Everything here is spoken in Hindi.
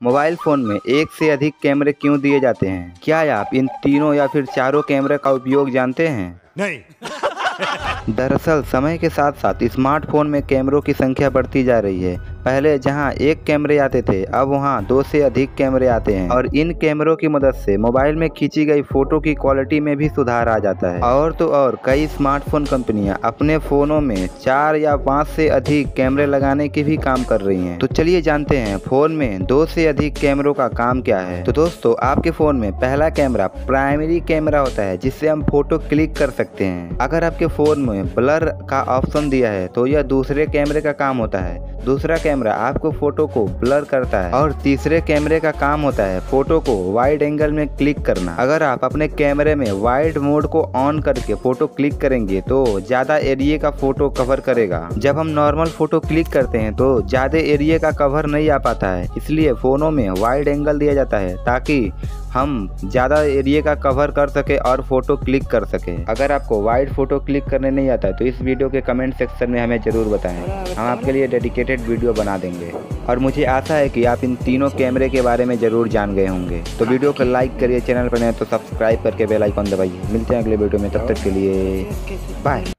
मोबाइल फ़ोन में एक से अधिक कैमरे क्यों दिए जाते हैं? क्या आप इन तीनों या फिर चारों कैमरे का उपयोग जानते हैं? नहीं। दरअसल समय के साथ साथ स्मार्टफोन में कैमरों की संख्या बढ़ती जा रही है। पहले जहां एक कैमरे आते थे, अब वहां 2 से अधिक कैमरे आते हैं और इन कैमरों की मदद से मोबाइल में खींची गई फोटो की क्वालिटी में भी सुधार आ जाता है। और तो और कई स्मार्टफोन कंपनियां अपने फ़ोनों में 4 या 5 से अधिक कैमरे लगाने के भी काम कर रही हैं। तो चलिए जानते हैं फ़ोन में 2 से अधिक कैमरों का काम क्या है। तो दोस्तों, आपके फ़ोन में पहला कैमरा प्राइमरी कैमरा होता है, जिससे हम फोटो क्लिक कर सकते हैं। अगर आपके फ़ोन में ब्लर का ऑप्शन दिया है तो यह दूसरे कैमरे का काम होता है। दूसरा कैमरा आपको फोटो को ब्लर करता है और तीसरे कैमरे का काम होता है फोटो को वाइड एंगल में क्लिक करना। अगर आप अपने कैमरे में वाइड मोड को ऑन करके फोटो क्लिक करेंगे तो ज्यादा एरिया का फोटो कवर करेगा। जब हम नॉर्मल फोटो क्लिक करते हैं तो ज्यादा एरिया का कवर नहीं आ पाता है, इसलिए फोनों में वाइड एंगल दिया जाता है ताकि हम ज़्यादा एरिया का कवर कर सके और फोटो क्लिक कर सके। अगर आपको वाइड फोटो क्लिक करने नहीं आता है तो इस वीडियो के कमेंट सेक्शन में हमें ज़रूर बताएं, हम आपके लिए डेडिकेटेड वीडियो बना देंगे। और मुझे आशा है कि आप इन तीनों कैमरे के बारे में ज़रूर जान गए होंगे। तो वीडियो को लाइक करिए, चैनल पर नए तो सब्सक्राइब करके बेल आइकन दबाइए। मिलते हैं अगले वीडियो में, तब तक के लिए बाय।